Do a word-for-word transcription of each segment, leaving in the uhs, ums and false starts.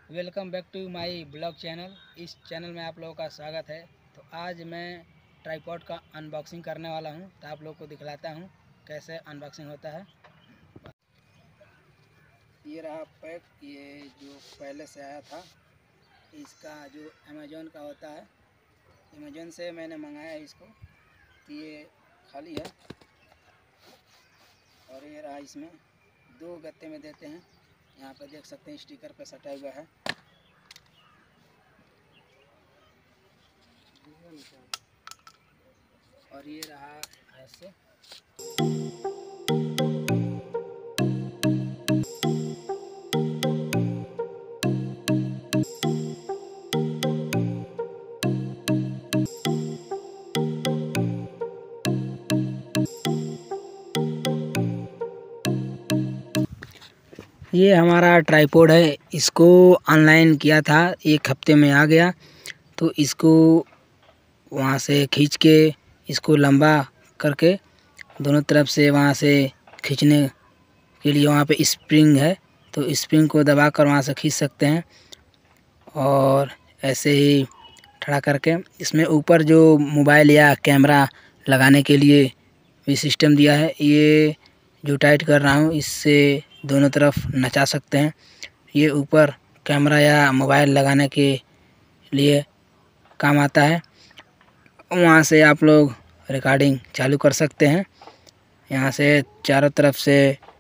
Welcome back to my blog channel. इस channel में आप लोगों का स्वागत है। तो आज मैं ट्राइपॉड का अनबॉक्सिंग करने वाला हूं, तो आप लोगों को दिखलाता हूं कैसे अनबॉक्सिंग होता है। ये रहा पैक, ये जो पहले से आया था, इसका जो अमेज़ॉन का होता है, अमेज़ॉन से मैंने मंगाया है इसको। तो ये खाली है और ये रहा, इसमें दो गत्ते में देते हैं। यहाँ पे देख सकते हैं स्टिकर पे सटा हुआ है। और ये रहा ऐसे। ये हमारा ट्राइपॉड है, इसको ऑनलाइन किया था, एक हफ्ते में आ गया। तो इसको वहाँ से खींच के, इसको लंबा करके दोनों तरफ से वहाँ से खींचने के लिए वहाँ पे स्प्रिंग है, तो स्प्रिंग को दबाकर वहाँ से खींच सकते हैं। और ऐसे ही खड़ा करके इसमें ऊपर जो मोबाइल या कैमरा लगाने के लिए भी सिस्टम दिया है। ये जो टाइट कर रहा हूँ, इससे दोनों तरफ नचा सकते हैं। ये ऊपर कैमरा या मोबाइल लगाने के लिए काम आता है। वहाँ से आप लोग रिकॉर्डिंग चालू कर सकते हैं। यहाँ से चारों तरफ से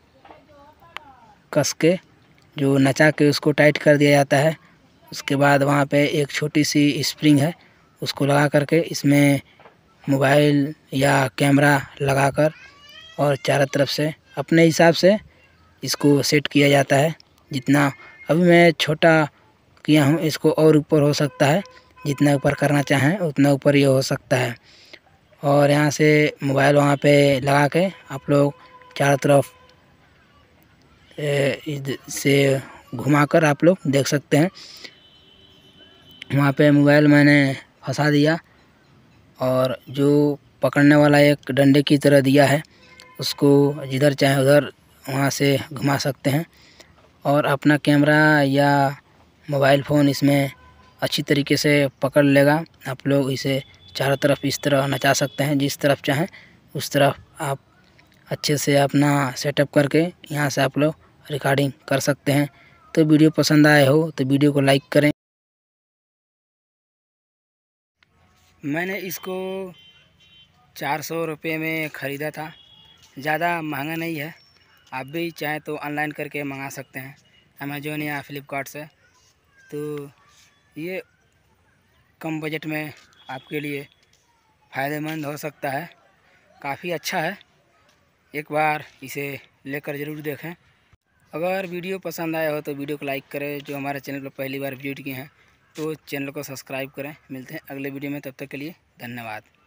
कस के जो नचा के उसको टाइट कर दिया जाता है। उसके बाद वहाँ पे एक छोटी सी स्प्रिंग है, उसको लगा करके इसमें मोबाइल या कैमरा लगाकर और चारों तरफ से अपने हिसाब से इसको सेट किया जाता है। जितना अभी मैं छोटा किया हूँ, इसको और ऊपर हो सकता है, जितना ऊपर करना चाहें उतना ऊपर ये हो सकता है। और यहाँ से मोबाइल वहाँ पे लगा के आप लोग चारों तरफ से घुमाकर आप लोग देख सकते हैं। वहाँ पे मोबाइल मैंने फंसा दिया और जो पकड़ने वाला एक डंडे की तरह दिया है, उसको जिधर चाहे उधर वहाँ से घुमा सकते हैं। और अपना कैमरा या मोबाइल फ़ोन इसमें अच्छी तरीके से पकड़ लेगा। आप लोग इसे चारों तरफ इस तरह नचा सकते हैं, जिस तरफ चाहें उस तरफ आप अच्छे से अपना सेटअप करके यहाँ से आप लोग रिकॉर्डिंग कर सकते हैं। तो वीडियो पसंद आए हो तो वीडियो को लाइक करें। मैंने इसको चार सौ रुपये में ख़रीदा था, ज़्यादा महंगा नहीं है। आप भी चाहें तो ऑनलाइन करके मंगा सकते हैं अमेज़ॉन या फ्लिपकार्ट से। तो ये कम बजट में आपके लिए फ़ायदेमंद हो सकता है, काफ़ी अच्छा है। एक बार इसे लेकर ज़रूर देखें। अगर वीडियो पसंद आया हो तो वीडियो को लाइक करें। जो हमारे चैनल पर पहली बार विजिट किए हैं तो चैनल को सब्सक्राइब करें। मिलते हैं अगले वीडियो में, तब तक के लिए धन्यवाद।